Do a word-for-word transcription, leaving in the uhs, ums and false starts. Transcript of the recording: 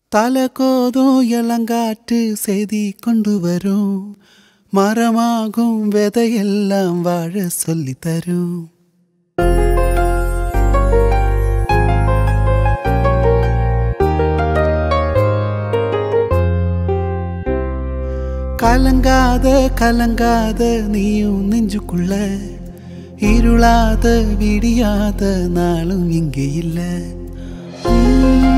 தலகோதும் இளங்காற்று செய்தி கொண்டு வரும் மரமாகும் விதையெல்லாம் வாழ சொல்லி தரும். கலங்காத கலங்காத நீயும் நெஞ்சுக்குள்ள இருளாத விடியாத நாளும் இங்கே இல்லை.